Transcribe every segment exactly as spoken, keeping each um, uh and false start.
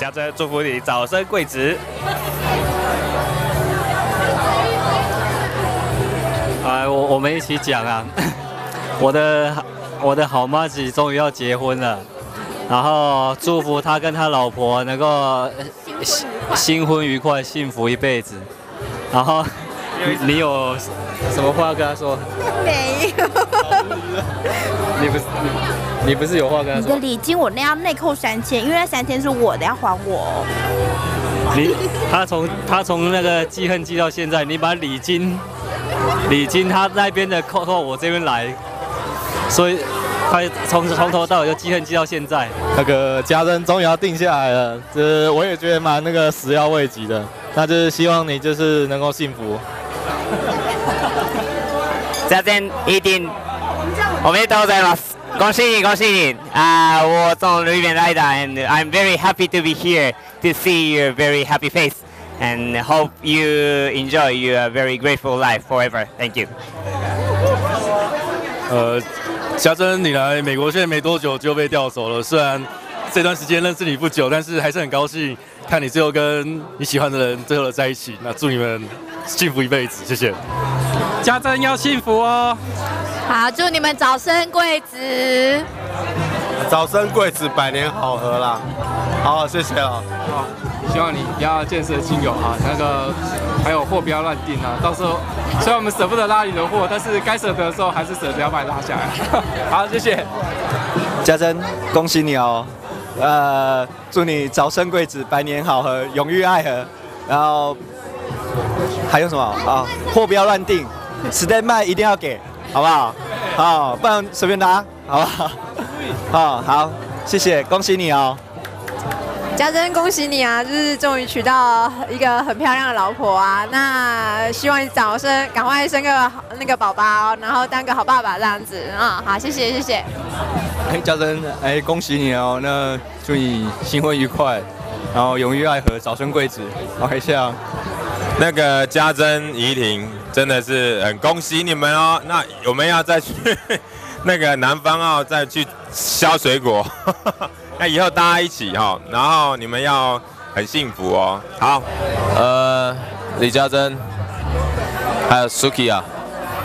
家珍祝福你早生贵子。 啊，我我们一起讲啊，我的我的好妈吉终于要结婚了，然后祝福他跟他老婆能够新新婚愉快，幸福一辈子。然后你有什么话要跟他说？ 没有。 你不是你你不是有话跟他说？ 你的礼金我那要内扣三千，因为那三千是我的，要还我。 你他从他从那个记恨记到现在，你把礼金礼金他那边的扣到我这边来，所以他从从头到尾就记恨记到现在。 那个家珍终于要定下来了，这我也觉得蛮那个始料未及的。那就是希望你就是能够幸福。 家珍一定おめでとうございます。恭喜你，恭喜你！啊、uh, 我从日本来的 ，and I'm very happy to be here to see your very happy face, and hope you enjoy your very grateful life forever. Thank you. 呃，家珍，你来美国现在没多久就被调走了，虽然这段时间认识你不久，但是还是很高兴看你最后跟你喜欢的人最后的在一起。那祝你们幸福一辈子，谢谢。 家珍要幸福哦。 好，祝你们早生贵子。 早生贵子，百年好合啦。好，谢谢了。 好，希望你不要见色亲友啊，那个还有货不要乱订啊。到时候虽然我们舍不得拉你的货，但是该舍得的时候还是舍得要把你拉下来。好，谢谢。 家珍，恭喜你哦！呃，祝你早生贵子，百年好合，永浴爱河。然后还有什么啊？货不要乱订 ，stand by 一定要给，好不好？好，不然随便拉，好不好？好好，谢谢，恭喜你哦！ 家珍，恭喜你啊！就是终于娶到一个很漂亮的老婆啊！那希望你早生，赶快生个那个宝宝，然后当个好爸爸这样子啊！好，谢谢谢谢。 哎，家珍，哎，恭喜你哦！那祝你新婚愉快，然后永浴爱河，早生贵子。OK， 谢谢。 那个家珍、怡婷真的是很恭喜你们哦。那我们要再去那个南方哦，再去削水果。那以后大家一起哈、哦，然后你们要很幸福哦。好， 呃，李家珍，还有 Suki 啊，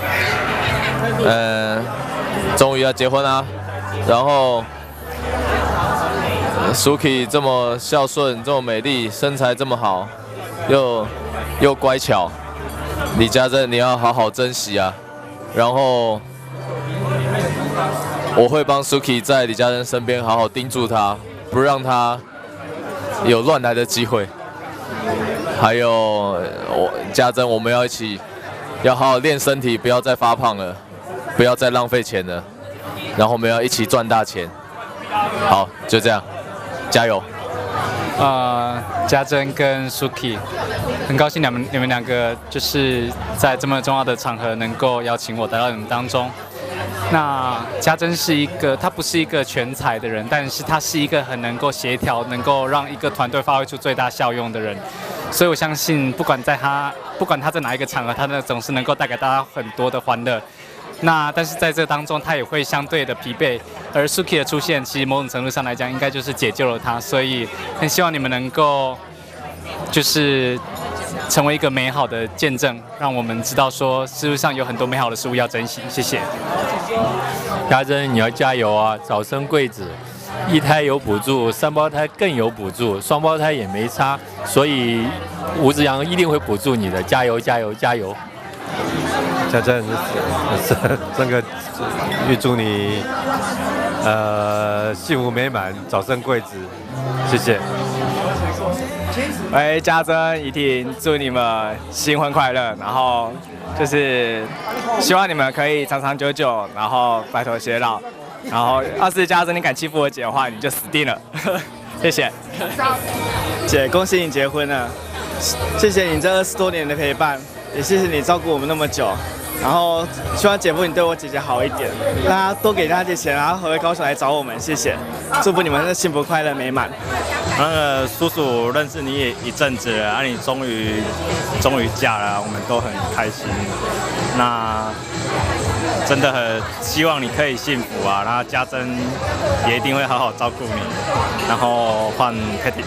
呃，终于要结婚啦。然后 Suki 这么孝顺，这么美丽，身材这么好，又又乖巧，李家珍你要好好珍惜啊。然后我会帮 Suki 在李家珍身边好好盯住她，不让她有乱来的机会。还有我家珍，我们要一起要好好练身体，不要再发胖了，不要再浪费钱了。然后我们要一起赚大钱。好，就这样，加油！ 呃，家珍跟 Suki， 很高兴你们你们两个就是在这么重要的场合能够邀请我来到你们当中。那家珍是一个，她不是一个全才的人，但是她是一个很能够协调，能够让一个团队发挥出最大效用的人。所以我相信，不管在她，不管她在哪一个场合，她呢总是能够带给大家很多的欢乐。那但是在这当中，她也会相对的疲惫，而 Suki 的出现，其实某种程度上来讲，应该就是解救了她。所以很希望你们能够，就是成为一个美好的见证，让我们知道说，世界上有很多美好的事物要珍惜。谢谢。 家珍，你要加油啊！早生贵子，一胎有补助，三胞胎更有补助，双胞胎也没差，所以吴子阳一定会补助你的，加油加油加油！ 家珍，这个预祝你呃幸福美满，早生贵子，谢谢。 喂，家珍、怡婷，祝你们新婚快乐，然后就是希望你们可以长长久久，然后白头偕老。然后，要是家珍你敢欺负我姐的话，你就死定了。谢谢。 姐，恭喜你结婚了，谢谢你这二十多年的陪伴，也谢谢你照顾我们那么久。然后希望姐夫你对我姐姐好一点，让她多给她点钱，然后回高雄来找我们，谢谢。祝福你们的幸福快乐美满。 那个叔叔认识你也一阵子了，啊，你终于终于嫁了，我们都很开心。那真的很希望你可以幸福啊，然后家珍也一定会好好照顾你。然后换 Patty。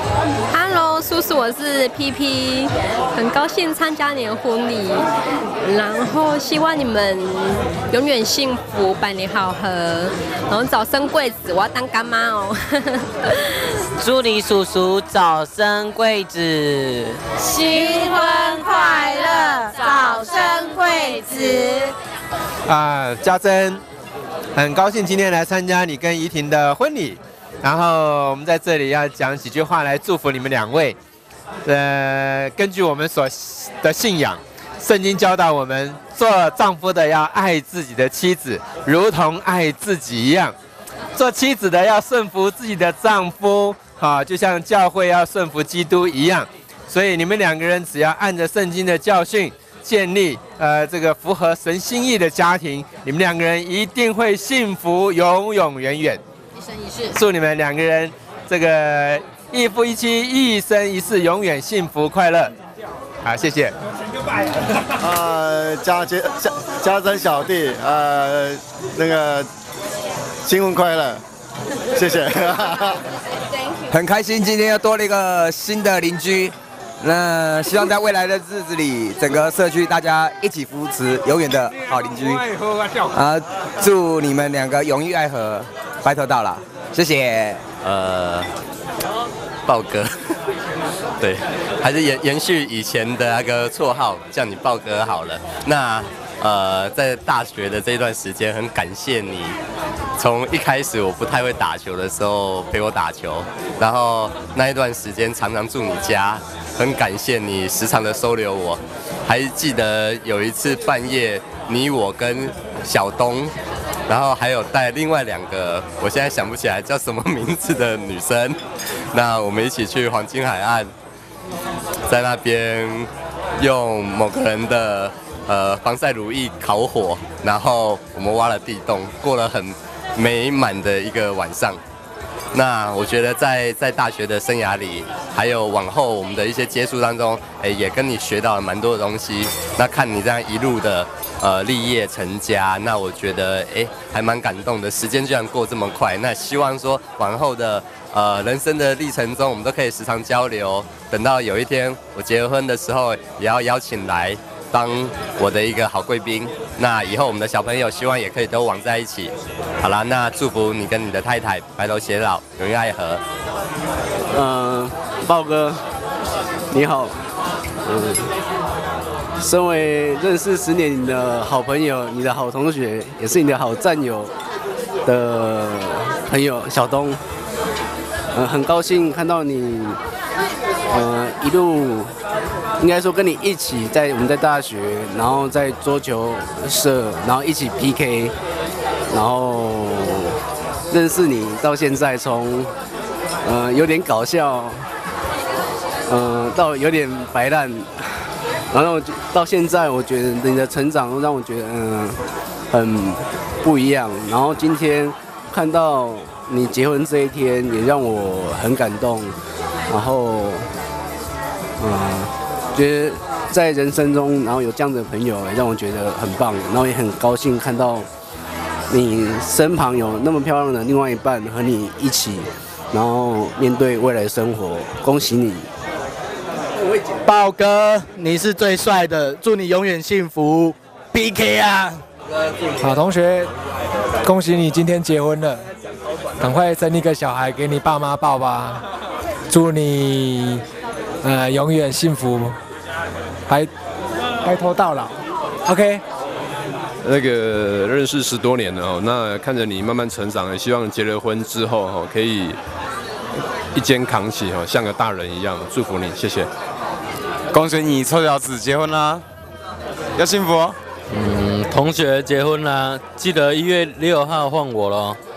Hello， 叔叔，我是 P P， 很高兴参加你的婚礼，然后希望你们永远幸福，百年好合，然后早生贵子，我要当干妈哦。 祝你叔叔早生贵子， 新婚快乐，早生贵子。 啊，家珍，很高兴今天来参加你跟怡婷的婚礼。然后我们在这里要讲几句话来祝福你们两位。呃，根据我们所的信仰，圣经教导我们，做丈夫的要爱自己的妻子，如同爱自己一样；做妻子的要顺服自己的丈夫，啊，就像教会要顺服基督一样。所以你们两个人只要按着圣经的教训，建立呃这个符合神心意的家庭，你们两个人一定会幸福永永远远。 一生一世。 祝你们两个人这个一夫一妻，一生一世，永远幸福快乐。好，谢谢。 呃，家姐家家珍小弟，呃，那个新婚快乐，谢谢。 很开心今天又多了一个新的邻居。那希望在未来的日子里，整个社区大家一起扶持，永远的好邻居。啊，祝你们两个永浴爱河，白头到老。谢谢。 呃，豹哥，对，还是延延续以前的那个绰号，叫你豹哥好了。那呃，在大学的这段时间，很感谢你，从一开始我不太会打球的时候陪我打球，然后那一段时间常常住你家。很感谢你时常的收留我，还记得有一次半夜，你我跟小东，然后还有带另外两个，我现在想不起来叫什么名字的女生，那我们一起去黄金海岸，在那边用某个人的呃防晒乳液烤火，然后我们挖了地洞，过了很美满的一个晚上。那我觉得在在大学的生涯里，还有往后我们的一些接触当中，哎，也跟你学到了蛮多的东西。那看你这样一路的呃立业成家，那我觉得哎还蛮感动的。时间居然过这么快，那希望说往后的呃人生的历程中，我们都可以时常交流。等到有一天我结婚的时候，也要邀请来当我的一个好贵宾。那以后我们的小朋友希望也可以都往在一起。好啦，那祝福你跟你的太太白头偕老，永浴爱河。 嗯，豹哥，你好。嗯，身为认识十年的好朋友，你的好同学，也是你的好战友的朋友小东，嗯，很高兴看到你，呃，一路。应该说跟你一起在我们在大学，然后在桌球社，然后一起 P K， 然后认识你到现在，从呃有点搞笑，呃到有点白烂，然后到现在，我觉得你的成长让我觉得嗯、呃、很不一样。然后今天看到你结婚这一天，也让我很感动，然后嗯。呃觉得在人生中，然后有这样的朋友，让我觉得很棒，然后也很高兴看到你身旁有那么漂亮的另外一半和你一起，然后面对未来生活，恭喜你！ 豹哥，你是最帅的，祝你永远幸福 ，B K 啊！ 好同学，恭喜你今天结婚了，赶快生一个小孩给你爸妈抱吧，祝你。呃，永远幸福，白白头到老 ，OK。 那个认识十多年了哦，那看着你慢慢成长，也希望结了婚之后哈，可以一肩扛起哈，像个大人一样，祝福你，谢谢。 恭喜你臭小子结婚啦，要幸福哦。 嗯，同学结婚啦，记得一月六号换我咯。